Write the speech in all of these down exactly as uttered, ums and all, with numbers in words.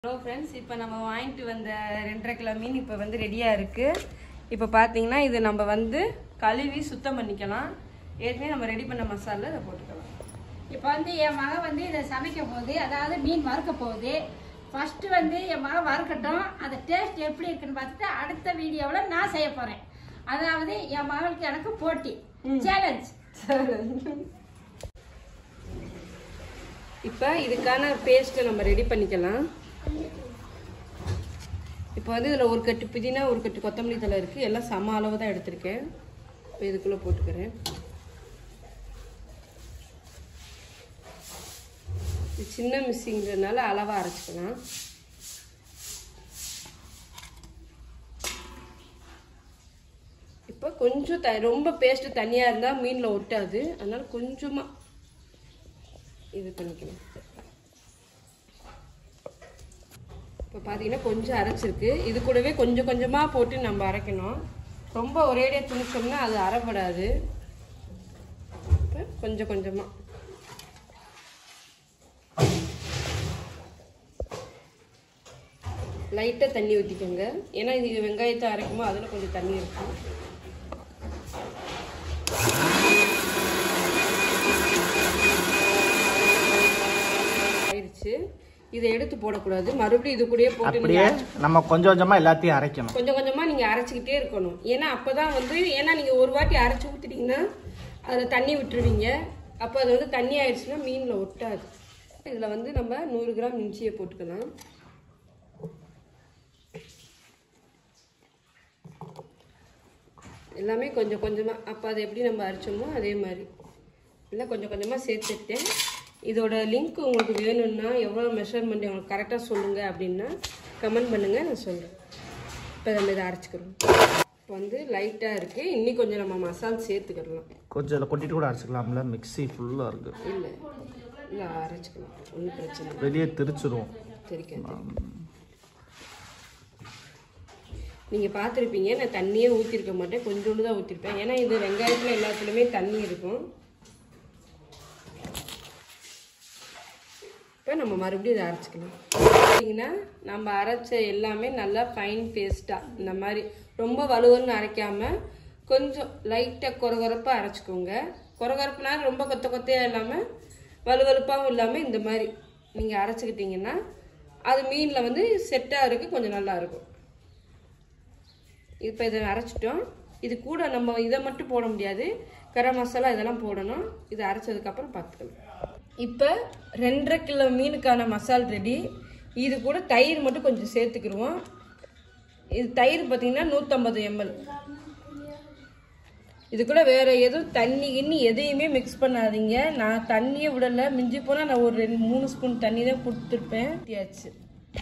Hello friends, இப்போ நம்ம வாங்கிட்டு வந்த ரெண்டரை கிலோ மீன் இப்போ வந்து ரெடியா இருக்கு. இப்போ பாத்தீங்கன்னா இது நம்ம வந்து கழுவி சுத்தம் பண்ணிக்கலாம். ஏற்கனவே நம்ம ரெடி பண்ண மசாலா இத போட்டுக்கலாம். இப்போ வந்து என் மக வந்து இத சமைக்க போகுது, அதாவது மீன் வறுக்க போகுது. ஃபர்ஸ்ட் வந்து என் மக வறுக்கட்டும், அந்த டேஸ்ட் எப்படி இருக்குன்னு பார்த்துட்டு அடுத்த வீடியோவில் நான் செய்ய போறேன். அதாவது என் மகளுக்கு எனக்கு போட்டி, சேலஞ்ச். இப்போ இதுக்கான பேஸ்ட் நம்ம ரெடி பண்ணிக்கலாம். இப்போ வந்து இதில் ஒரு கட்டு புதினா ஒரு கட்டு கொத்தமல்லி தழை இருக்குது. எல்லாம் சம அளவு தான் எடுத்திருக்கேன். இப்போ இதுக்குள்ளே போட்டுக்கிறேன். இது சின்ன மிக்ஸிங்கிறதுனால அளவாக அரைச்சிக்கலாம். இப்போ கொஞ்சம் த ரொம்ப பேஸ்ட்டு தனியாக இருந்தால் மீனில் ஒட்டாது. அதனால கொஞ்சமாக இது பண்ணிக்கணும். இப்போ பார்த்தீங்கன்னா கொஞ்சம் அரைச்சிருக்கு. இது கூடவே கொஞ்சம் கொஞ்சமாக போட்டு நம்ம அரைக்கணும். ரொம்ப ஒரேடியாக துணிச்சோம்னா அது அரைப்படாது. இப்போ கொஞ்சம் கொஞ்சமாக லைட்டாக தண்ணி ஊற்றிக்கோங்க. ஏன்னா இது வெங்காயத்தை அரைக்குமோ அதில் கொஞ்சம் தண்ணி இருக்கும். ஆயிடுச்சு. இதை எடுத்து போடக்கூடாது. மறுபடியும் இது கூடயே போட்டு நம்ம கொஞ்சம் கொஞ்சமா எல்லாத்தையும் அரைக்கணும். கொஞ்சம் கொஞ்சமா நீங்க அரைச்சிக்கிட்டே இருக்கணும். ஏன்னா அப்பதான் வந்து ஏன்னா நீங்க ஒரு வாட்டி அரைச்சி ஊத்திட்டீங்கன்னா அதுல தண்ணி விட்டுருவீங்க. அப்போ அது வந்து தண்ணி ஆயிடுச்சுன்னா மீன்ல ஒட்டாது. இதுல வந்து நம்ம நூறு கிராம் இஞ்சியை போட்டுக்கலாம். எல்லாமே கொஞ்சம் கொஞ்சமா அப்போ அதை எப்படி நம்ம அரைச்சோமோ அதே மாதிரி எல்லாம் கொஞ்சம் கொஞ்சமா சேர்த்துட்டேன். இதோட லிங்க் உங்களுக்கு வேணும்னா எவ்வளோ மெஷர்மெண்ட் உங்களுக்கு கரெக்டாக சொல்லுங்கள் அப்படின்னா கமெண்ட் பண்ணுங்கள், நான் சொல்கிறேன். இப்போ நம்ம இதை அரைச்சிக்கிறோம். இப்போ வந்து லைட்டாக இருக்குது. இன்னி கொஞ்சம் நம்ம மசாலா சேர்த்துக்கிடலாம். கொஞ்சம் இதில் கொட்டிட்டு கூட அரைச்சிக்கலாம்ல, மிக்ஸி ஃபுல்லாக இருக்குது. இல்லை இல்லை அரைச்சிக்கலாம், ஒன்றும் பிரச்சனை இல்லை. வெளியே திரிச்சிரும். தெரிக்காது. நீங்கள் பார்த்துருப்பீங்க, நான் தண்ணியே ஊற்றிருக்க மாட்டேன், கொஞ்சோண்டு தான் ஊற்றிருப்பேன். ஏன்னா இது வெங்காயத்தில் எல்லாத்துலேயுமே தண்ணி இருக்கும். இப்போ நம்ம மறுபடியும் இதை அரைச்சிக்கலாம். பார்த்தீங்கன்னா நம்ம அரைச்ச எல்லாமே நல்லா ஃபைன் பேஸ்ட்டாக இந்த மாதிரி ரொம்ப வலுவலுன்னு அரைக்காமல் கொஞ்சம் லைட்டாக கொரகொரப்பாக அரைச்சிக்கோங்க. கொரகொரப்புனா ரொம்ப கொத்த கொத்தையாக இல்லாமல் வலுவலுப்பாகவும் இல்லாமல் இந்த மாதிரி நீங்கள் அரைச்சிக்கிட்டிங்கன்னா அது மீனில் வந்து செட்டாக இருக்குது, கொஞ்சம் நல்லா இருக்கும். இப்போ இதை அரைச்சிட்டோம். இது கூட நம்ம இதை மட்டும் போட முடியாது, கரம் மசாலா இதெல்லாம் போடணும். இதை அரைச்சதுக்கப்புறம் பார்த்துக்கலாம். இப்போ ரெண்டரை கிலோ மீனுக்கான மசால் ரெடி. இது கூட தயிர் மட்டும் கொஞ்சம் சேர்த்துக்கிடுவோம். இது தயிர் பார்த்தீங்கன்னா நூற்றம்பது எம்எல். இது கூட வேறு எதுவும் தண்ணி கிண்ணி எதையுமே மிக்ஸ் பண்ணாதீங்க. நான் தண்ணியை விடலை, மிஞ்சி போனால் நான் ஒரு ரெண்டு மூணு ஸ்பூன் தண்ணி தான் கொடுத்துருப்பேன். ஊற்றியாச்சு.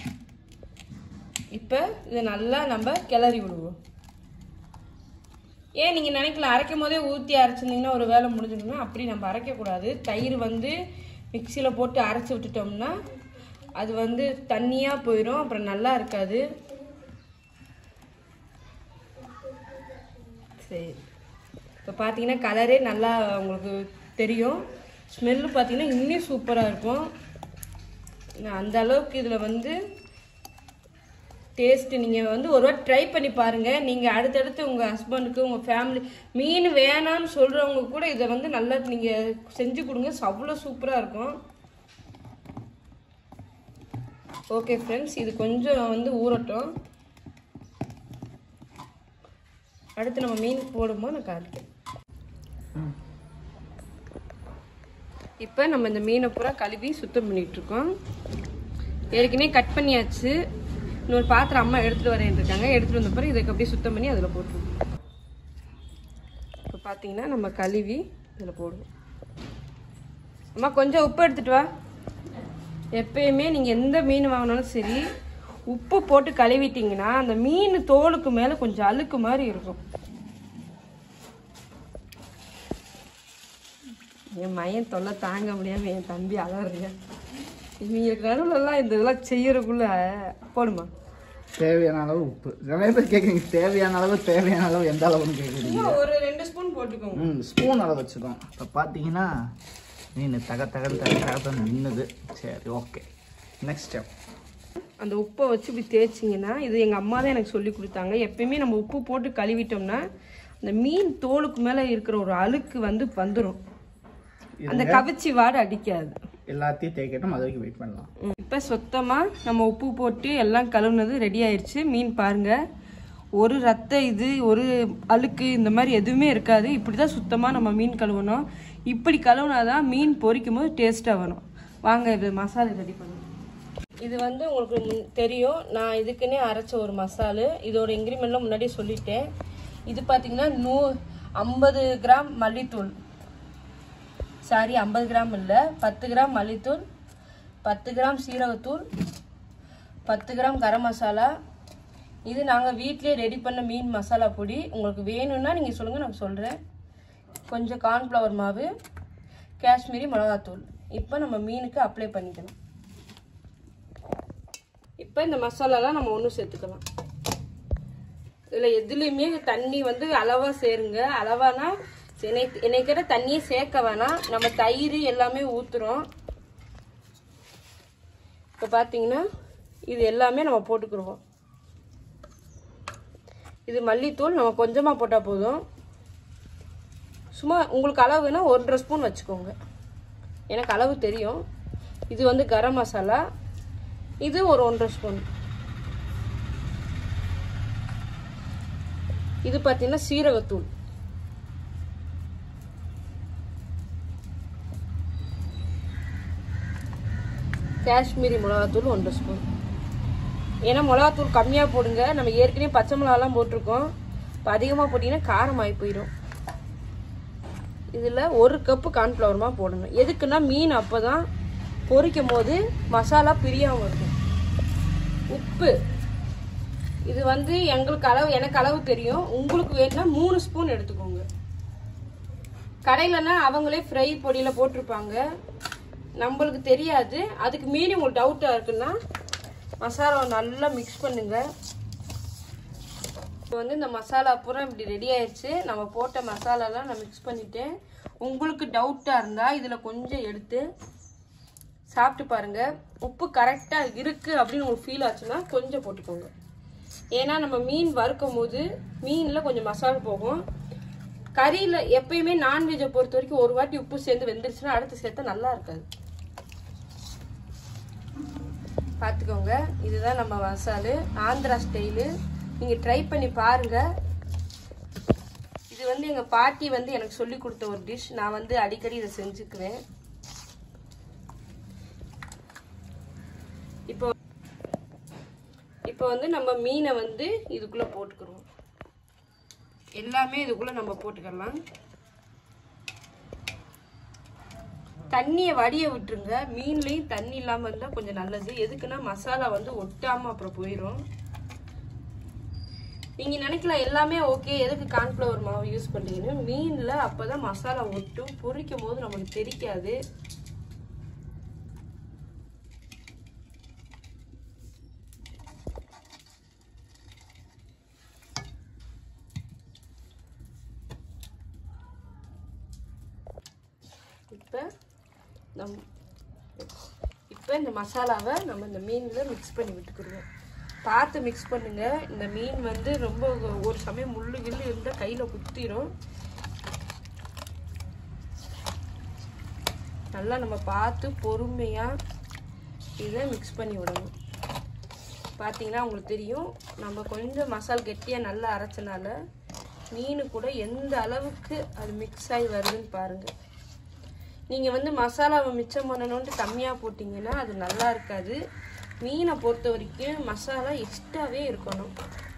இப்போ இதை நல்லா நம்ம கிளறி விடுவோம். ஏன் நீங்கள் நினைக்கலாம் அரைக்கும் போதே ஊற்றி அரைச்சிருந்தீங்கன்னா ஒரு வேலை முடிஞ்சிடணும். அப்படி நம்ம அரைக்கக்கூடாது. தயிர் வந்து மிக்சியில் போட்டு அரைச்சி விட்டுட்டோம்னா அது வந்து தண்ணியாக போயிடும், அப்புறம் நல்லா இருக்காது. சரி, இப்போ பார்த்தீங்கன்னா கலரே நல்லா உங்களுக்கு தெரியும். ஸ்மெல்லு பார்த்தீங்கன்னா இன்னும் சூப்பராக இருக்கும். அந்த அளவுக்கு இதில் வந்து டேஸ்ட்டு நீங்கள் வந்து ஒரு வாட்டி ட்ரை பண்ணி பாருங்கள். நீங்கள் அடுத்தடுத்து உங்கள் ஹஸ்பண்டுக்கு உங்கள் ஃபேமிலி மீன் வேணான்னு சொல்கிறவங்க கூட இதை வந்து நல்லா நீங்கள் செஞ்சு கொடுங்க. அவ்வளோ சூப்பராக இருக்கும். ஓகே ஃப்ரெண்ட்ஸ், இது கொஞ்சம் வந்து ஊறட்டும். அடுத்து நம்ம மீன் போடும்போது நான் காட்டுறேன். இப்போ நம்ம இந்த மீனை பூரா கழுவி சுத்தம் பண்ணிகிட்ருக்கோம். ஏற்கனவே கட் பண்ணியாச்சு. இன்னொரு பாத்திரம் அம்மா எடுத்துகிட்டு வரேன் இருக்காங்க. எடுத்துகிட்டு வந்த பிறகு இதுக்கு அப்படியே சுத்தம் பண்ணி அதில் போட்டுருவோம். இப்போ பார்த்தீங்கன்னா நம்ம கழுவி இதில் போடுவோம். அம்மா கொஞ்சம் உப்பு எடுத்துகிட்டு வா. எப்பயுமே நீங்கள் எந்த மீன் வாங்கினாலும் சரி உப்பு போட்டு கழுவிட்டிங்கன்னா அந்த மீன் தோலுக்கு மேலே கொஞ்சம் அழுக்கு மாதிரி இருக்கும். என் மையன் தொல்லை தாங்க முடியாமல் என் தம்பி அலறியா. இவங்க நடுவுலலாம் இந்த இதெல்லாம் செய்யறதுக்குள்ள போடுமா. தேவையான அளவு உப்பு. நிறைய பேர் கேட்குறீங்க தேவையான அளவு தேவையான அளவு எந்த அளவுன்னு கேட்குறீங்க. ஒரு ரெண்டு ஸ்பூன் போட்டுக்கோங்க. ம் ஸ்பூன் அளவு வச்சுக்கோங்க. இப்போ பார்த்தீங்கன்னா மீன் தக தக தக தகன்னு நின்றுது. சரி, ஓகே. நெக்ஸ்ட் ஸ்டெப் அந்த உப்பை வச்சு இப்படி தேய்ச்சிங்கன்னா, இது எங்கள் அம்மா தான் எனக்கு சொல்லி கொடுத்தாங்க. எப்பயுமே நம்ம உப்பு போட்டு கழுவிட்டோம்னா அந்த மீன் தோலுக்கு மேலே இருக்கிற ஒரு அழுக்கு வந்து வந்துடும், அந்த கவிச்சி வாடை அடிக்காது. எல்லாத்தையும் தேய்க்கட்டும், அது வரைக்கும் வெயிட் பண்ணலாம். இப்போ சுத்தமாக நம்ம உப்பு போட்டு எல்லாம் கழுவுனது ரெடி ஆயிடுச்சு. மீன் பாருங்கள், ஒரு ரத்த இது ஒரு அழுக்கு இந்த மாதிரி எதுவுமே இருக்காது. இப்படி தான் சுத்தமாக நம்ம மீன் கழுவணும். இப்படி கழுவுனாதான் மீன் பொரிக்கும் போது டேஸ்ட்டாக வரும். வாங்க இது மசாலா ரெடி பண்ணுவோம். இது வந்து உங்களுக்கு தெரியும், நான் இதுக்குன்னே அரைச்ச ஒரு மசாலு. இதோட இன்க்ரிமெண்ட்லாம் முன்னாடியே சொல்லிட்டேன். இது பார்த்தீங்கன்னா நூ ஐம்பது கிராம் மல்லித்தூள், சாரி ஐம்பது கிராம் இல்லை, பத்து கிராம் மல்லித்தூள், பத்து கிராம் சீரகத்தூள், பத்து கிராம் கரம் மசாலா. இது நாங்கள் வீட்டிலே ரெடி பண்ண மீன் மசாலா பொடி. உங்களுக்கு வேணும்னா நீங்கள் சொல்லுங்கள், நான் சொல்கிறேன். கொஞ்சம் கார்ன்ஃப்ளவர் மாவு, காஷ்மீரி மிளகாத்தூள். இப்போ நம்ம மீனுக்கு அப்ளை பண்ணிக்கலாம். இப்போ இந்த மசாலாலாம் நம்ம ஒன்று சேர்த்துக்கலாம். இதில் எதுலேயுமே தண்ணி வந்து அளவாக சேருங்க. அளவானா என்னை என்னை கேட்ட தண்ணியே சேர்க்க வேணாம், நம்ம தயிர் எல்லாமே ஊற்றுறோம். இப்போ பார்த்தீங்கன்னா இது எல்லாமே நம்ம போட்டுக்கிடுவோம். இது மல்லித்தூள் நம்ம கொஞ்சமாக போட்டால் போதும். சும்மா உங்களுக்கு அளவுனா ஒன்றரை ஸ்பூன் வச்சுக்கோங்க, எனக்கு அளவு தெரியும். இது வந்து கரம் மசாலா, இது ஒரு ஒன்றரை ஸ்பூன். இது பார்த்தீங்கன்னா சீரகத்தூள். காஷ்மீரி மிளகாத்தூள் ஒன்றரை ஸ்பூன். ஏன்னா மிளகாத்தூள் கம்மியாக போடுங்க, நம்ம ஏற்கனவே பச்சை மிளகாலாம் போட்டிருக்கோம். இப்போ அதிகமாக போட்டிங்கன்னா காரம் ஆகி போயிடும். இதில் ஒரு கப்பு கார்ன்ஃப்ளவர் மாவு போடணும். எதுக்குன்னா மீன் அப்போ தான் பொரிக்கும் போது மசாலா பிரியாமல் இருக்கும். உப்பு இது வந்து எங்களுக்கு அளவு, எனக்கு அளவு தெரியும். உங்களுக்கு வேணும்னா மூணு ஸ்பூன் எடுத்துக்கோங்க. கடையிலனா அவங்களே ஃப்ரை பொடியில் போட்டிருப்பாங்க, நம்மளுக்கு தெரியாது. அதுக்கு மீறி உங்களுக்கு டவுட்டாக இருக்குன்னா மசாலாவை நல்லா மிக்ஸ் பண்ணுங்க. இப்போ வந்து இந்த மசாலா பூரா இப்படி ரெடி ஆயிடுச்சு. நம்ம போட்ட மசாலாலாம் நான் மிக்ஸ் பண்ணிட்டேன். உங்களுக்கு டவுட்டாக இருந்தால் இதில் கொஞ்சம் எடுத்து சாப்பிட்டு பாருங்கள். உப்பு கரெக்டாக இருக்குது அப்படின்னு உங்களுக்கு ஃபீல் ஆச்சுன்னா கொஞ்சம் போட்டுக்கோங்க. ஏன்னா நம்ம மீன் வறுக்கும் போது மீனில் கொஞ்சம் மசாலா போகும். கறியில் எப்பயுமே நான்வெஜ்ஜை பொறுத்த வரைக்கும் ஒரு வாட்டி உப்பு சேர்ந்து வெந்துருச்சுன்னா அடுத்து சேர்த்தா நல்லா இருக்காது. பார்த்துக்கோங்க, இதுதான் நம்ம மசாலு, ஆந்திரா ஸ்டைலு. நீங்கள் ட்ரை பண்ணி பாருங்கள். இது வந்து எங்கள் பாட்டி வந்து எனக்கு சொல்லி கொடுத்த ஒரு டிஷ். நான் வந்து அடிக்கடி இதை செஞ்சுக்குவேன். இப்போ இப்போ வந்து நம்ம மீனை வந்து இதுக்குள்ளே போட்டுக்கிறோம். எல்லாமே இதுக்குள்ளே நம்ம போட்டுக்கலாம். தண்ணியை வடிய விட்டுருங்க. மீன்லேயும் தண்ணி இல்லாமல் இருந்தால் கொஞ்சம் நல்லது. எதுக்குன்னா மசாலா வந்து ஒட்டாமல் அப்புறம் போயிடும். நீங்கள் நினைக்கலாம் எல்லாமே ஓகே, எதுக்கு கார்ன்ஃப்ளவர் மாவு யூஸ் பண்ணுறீங்கன்னு. மீனில் அப்போ தான் மசாலா ஒட்டும், பொரிக்கும் போது நமக்கு தெரிக்காது. இப்போ நம் இப்போ இந்த மசாலாவை நம்ம இந்த மீனில் மிக்ஸ் பண்ணி விட்டுக்கிடுவோம். பார்த்து மிக்ஸ் பண்ணுங்க. இந்த மீன் வந்து ரொம்ப ஒரு சமயம் முள்ளு கிள்ளு இருந்தால் கையில் குத்திரும். நல்லா நம்ம பார்த்து பொறுமையாக இதை மிக்ஸ் பண்ணி விடணும். பார்த்தீங்கன்னா உங்களுக்கு தெரியும், நம்ம கொஞ்சம் மசாலா கெட்டியாக நல்லா அரைச்சனால மீன் கூட எந்த அளவுக்கு அது மிக்ஸ் ஆகி வருதுன்னு பாருங்கள். நீங்கள் வந்து மசாலாவை மிச்சம் பண்ணணுன்ட்டு கம்மியாக போட்டிங்கன்னா அது நல்லா இருக்காது. மீனை பொறுத்த வரைக்கும் மசாலா எக்ஸ்ட்ராவே இருக்கணும்.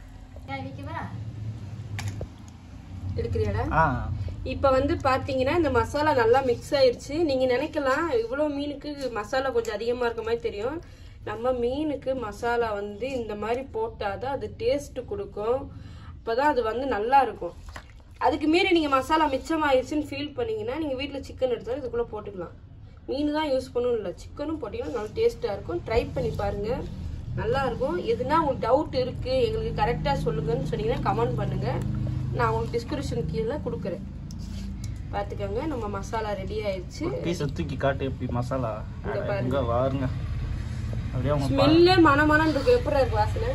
எடுக்கிறியாடா? இப்போ வந்து பார்த்தீங்கன்னா இந்த மசாலா நல்லா மிக்ஸ் ஆயிடுச்சு. நீங்கள் நினைக்கலாம் இவ்வளோ மீனுக்கு மசாலா கொஞ்சம் அதிகமாக இருக்க மாதிரி தெரியும். நம்ம மீனுக்கு மசாலா வந்து இந்த மாதிரி போட்டால் தான் அது டேஸ்ட்டு கொடுக்கும். அப்போ தான் அது வந்து நல்லா இருக்கும். அதுக்கு மீறி நீங்கள் மசாலா மிச்சமாகிடுச்சுன்னு ஃபீல் பண்ணிங்கன்னா நீங்கள் வீட்டில் சிக்கன் எடுத்தாலும் இதுக்குள்ளே போட்டுக்கலாம். மீன் தான் யூஸ் பண்ணணும் இல்லை, சிக்கனும் போட்டிங்கன்னா நல்லா டேஸ்ட்டாக இருக்கும். ட்ரை பண்ணி பாருங்கள், நல்லாயிருக்கும். எதுனா உங்களுக்கு டவுட் இருக்குது எங்களுக்கு கரெக்டாக சொல்லுங்கன்னு சொன்னீங்கன்னா கமெண்ட் பண்ணுங்கள். நான் உங்களுக்கு டிஸ்கிரிப்ஷன் கீழே கொடுக்குறேன், பார்த்துக்கோங்க. நம்ம மசாலா ரெடி ஆயிடுச்சு. தூக்கி காட்டு எப்படி மசாலா இங்கே பாருங்க. அப்படியே அவங்க ஸ்மெல்லே மனமனன்னு இருக்கு. எப்படி இருக்கு வாசனை?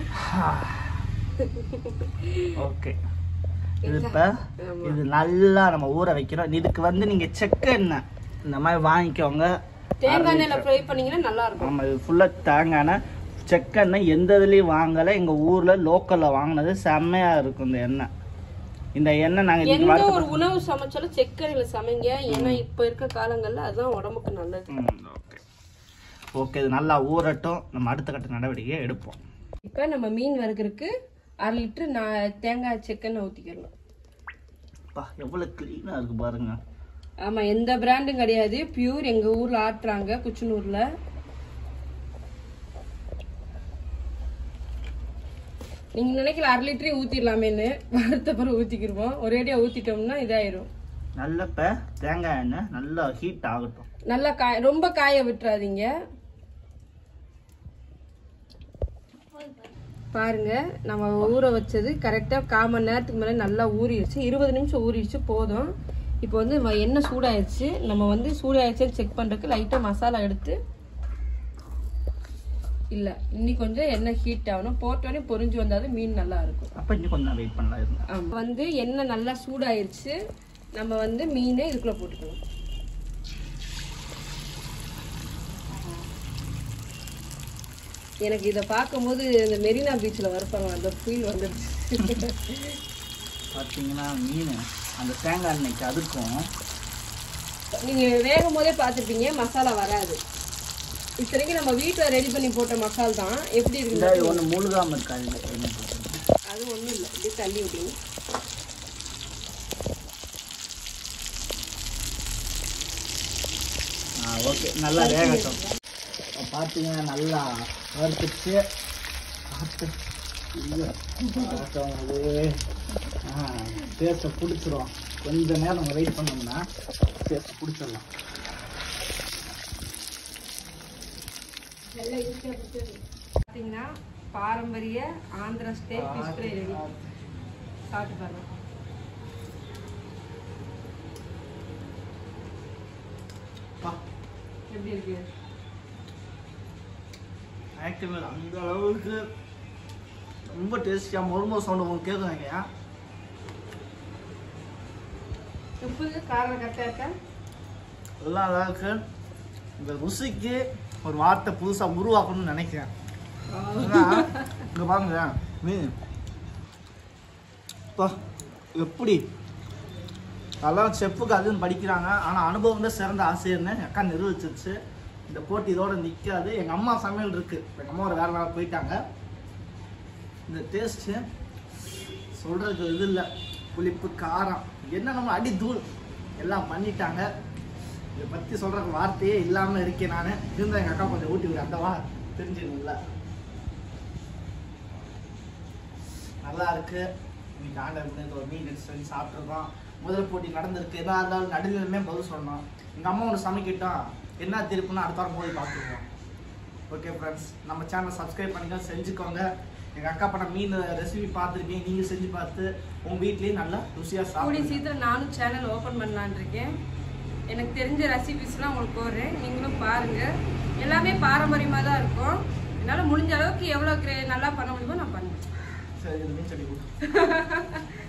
ஓகே. இது இப்போ இது நல்லா நம்ம ஊற வைக்கிறோம். இதுக்கு வந்து நீங்கள் செக்க எண்ணெய் இந்த மாதிரி வாங்கிக்கோங்க. தேங்காய் எண்ணெயில் ஃப்ரை பண்ணீங்கன்னா நல்லா இருக்கும். ஆமாம், இது ஃபுல்லாக தேங்காய் எண்ணெய். செக்க எண்ணெய் எந்த இதுலேயும் வாங்கலை. எங்கள் ஊரில் லோக்கலில் வாங்கினது செம்மையாக இருக்கும் இந்த எண்ணெய். இந்த எண்ணெய் நாங்கள் எந்த ஒரு உணவு சமைச்சாலும் செக்கெண்ணெயில் சமைங்க. ஏன்னா இப்போ இருக்க காலங்களில் அதுதான் உடம்புக்கு நல்லது. ஓகே ஓகே இது நல்லா ஊறட்டும். நம்ம அடுத்த கட்ட நடவடிக்கையை எடுப்போம். இப்போ நம்ம மீன் வறுக்கிறதுக்கு அரை லிட்டரு நான் தேங்காய் செக்கெண்ணெய் ஊற்றிக்கிறோம். பா எவ்வளோ க்ளீனாக இருக்குது பாருங்க. ஆமாம், எந்த பிராண்டும் கிடையாது. பியூர் எங்கள் ஊரில் ஆட்டுறாங்க, குச்சனூரில். நீங்கள் நினைக்கல அரை லிட்டரே ஊற்றிடலாமேன்னு, வறுத்த பிறகு ஊற்றிக்கிடுவோம். ஒரேடியாக ஊற்றிட்டோம்னா இதாயிரும். நல்ல இப்போ தேங்காய் எண்ணெய் நல்லா ஹீட் ஆகட்டும். நல்லா காய ரொம்ப காய விட்டுறாதீங்க. பாருங்க, நம்ம ஊற வச்சது கரெக்டாக கால் மணி நேரத்துக்கு மேலே நல்லா ஊறிடுச்சு. இருபது நிமிஷம் ஊறிடுச்சு போதும். இப்போ வந்து எண்ணெய் சூடாயிடுச்சு. நம்ம வந்து சூடாயிடுச்சுன்னு செக் பண்ணுறதுக்கு லைட்டாக மசாலா எடுத்து, இல்லை இன்னி கொஞ்சம் எண்ணெய் ஹீட் ஆகணும். போட்டோடனே பொரிஞ்சு வந்தாலும் மீன் நல்லா இருக்கும். அப்போ இன்னும் கொஞ்சம் வெயிட் பண்ணலாம் இருங்க. ஆமாம், வந்து எண்ணெய் நல்லா சூடாயிருச்சு. நம்ம வந்து மீனை இதுக்குள்ளே போட்டுக்கணும். எனக்கு இதை பார்க்கும்போது இந்த மெரினா பீச்சில் வறுப்பாங்க அந்த ஃபீல் வந்துடுச்சு. பார்த்தீங்கன்னா மீன் அந்த தேங்காய் எண்ணெய்க்கு அதுக்கும் நீங்கள் வேகும் போதே பார்த்துருப்பீங்க, மசாலா வராது. இத்தனைக்கு நம்ம வீட்டில் ரெடி பண்ணி போட்ட மசால் தான். எப்படி இருக்குது? ஒன்று முழுகாமல் இருக்காது. அது ஒன்றும் இல்லை, இப்படி தள்ளி விட்டீங்க. ஆ ஓகே, நல்லா வேகட்டும். பார்த்தீங்கன்னா நல்லா வறுத்துச்சு. பார்த்து டேஸ்ட்டை பிடிச்சிரும். கொஞ்சம் நேரம் நம்ம வெயிட் பண்ணோம்னா டேஸ்ட் பிடிச்சிடலாம். பார்த்தீங்கன்னா பாரம்பரிய Andhra style fish fry ready. சாப்பிட்டு பாருங்க. எப்படி இருக்கு? ஆக்டிவ் அந்த அளவுக்கு ரொம்ப டேஸ்டியாக மொறுமொறு சவுண்டு உங்களுக்கு கேட்குறாங்க. உப்பு காரம் கரெக்டாக இருக்கா? எல்லாம் அளவுக்கு இந்த ருசிக்கு ஒரு வார்த்தை புதுசாக உருவாக்கணும்னு நினைக்கிறேன். இங்கே பாருங்க மீன் இப்போ எப்படி அதெல்லாம் செப்புக்கு அதுன்னு படிக்கிறாங்க. ஆனால் அனுபவம் தான் சிறந்த ஆசிரியர்னு எங்கள் அக்கா நிரூபிச்சிருச்சு. இந்த போட்டி இதோட நிற்காது. எங்கள் அம்மா சமையல் இருக்குது. எங்கள் அம்மா ஒரு வேறு வேலை போயிட்டாங்க. இந்த டேஸ்ட்டு சொல்கிறதுக்கு இது இல்லை. புளிப்பு காரம் என்னென்ன அடி தூள் எல்லாம் பண்ணிட்டாங்க. இதை பற்றி சொல்கிறதுக்கு வார்த்தையே இல்லாமல் இருக்கேன் நான். இருந்தால் எங்கள் அக்கா கொஞ்சம் ஊட்டி விடு, அந்த வா தெரிஞ்சுக்கணும்ல. நல்லா இருக்கு. இன்னைக்கு ஆண்டர் ஒரு மீன் எடுத்து சொல்லி சாப்பிட்ருக்கோம். முதல் போட்டி நடந்திருக்கு. எதாக இருந்தாலும் நடுநிலையுமே பதில் சொன்னோம். எங்கள் அம்மா ஒன்று சமைக்கிட்டோம், என்ன திருப்புன்னு அடுத்த வாரம் போய் பார்த்துருவோம். ஓகே ஃப்ரெண்ட்ஸ், நம்ம சேனல் சப்ஸ்கிரைப் பண்ணிக்க செஞ்சுக்கோங்க. எங்கள் அக்கா பண்ண மீன் ரெசிபி பார்த்துருக்கீங்க, நீங்கள் செஞ்சு பார்த்து உங்கள் வீட்லேயும் நல்லா ருசியாக சாப்பிடுங்க. கூடிய சீக்கிரம் நானும் சேனல் ஓப்பன் பண்ணலான் இருக்கேன். எனக்கு தெரிஞ்ச ரெசிபிஸ்லாம் உங்களுக்கு போடுறேன், நீங்களும் பாருங்கள். எல்லாமே பாரம்பரியமாக தான் இருக்கும். என்னால் முடிஞ்ச அளவுக்கு எவ்வளோ நல்லா பண்ண முடியுமோ நான் பண்ணுவேன். சரி, மீன் செடி